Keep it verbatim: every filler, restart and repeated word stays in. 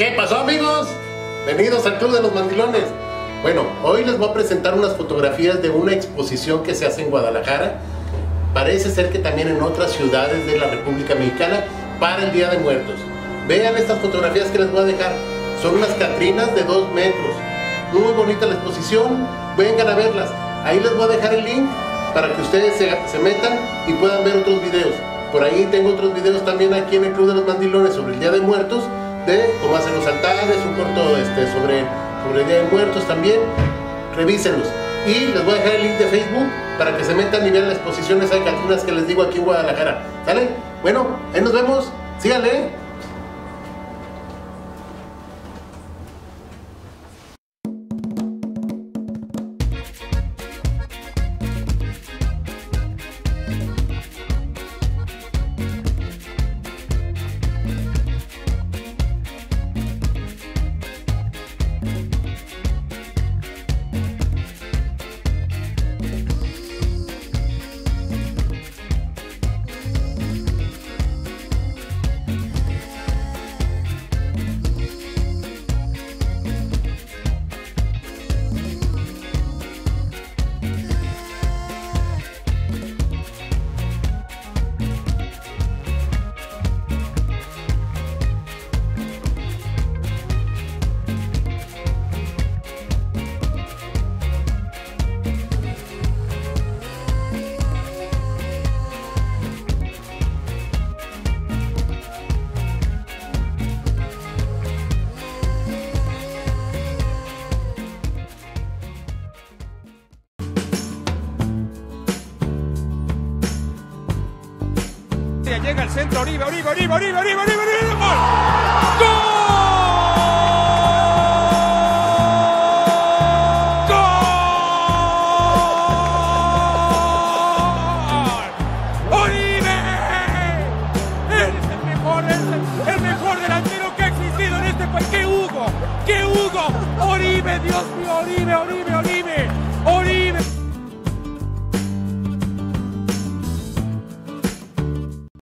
¿Qué pasó, amigos? Bienvenidos al Club de los Mandilones. Bueno, hoy les voy a presentar unas fotografías de una exposición que se hace en Guadalajara. Parece ser que también en otras ciudades de la República Mexicana para el Día de Muertos. Vean estas fotografías que les voy a dejar. Son unas catrinas de dos metros. Muy bonita la exposición. Vengan a verlas. Ahí les voy a dejar el link para que ustedes se, se metan y puedan ver otros videos. Por ahí tengo otros videos también aquí en el Club de los Mandilones sobre el Día de Muertos, de cómo hacen los altares, un corto este, sobre, sobre el Día de Muertos también. Revísenlos. Y les voy a dejar el link de Facebook para que se metan y vean las exposiciones de catrinas que les digo aquí en Guadalajara. ¿Sale? Bueno, ahí nos vemos. Síganle. Llega al centro, Oribe, Oribe, Oribe, Oribe, Oribe, Oribe, Oribe, ¡gol! ¡Gol! ¡Oribe! Eres el mejor, eres el, el mejor delantero que ha existido en este país. ¡Qué Hugo! ¡Qué Hugo! ¡Oribe, Dios mío, Oribe, Oribe, Oribe!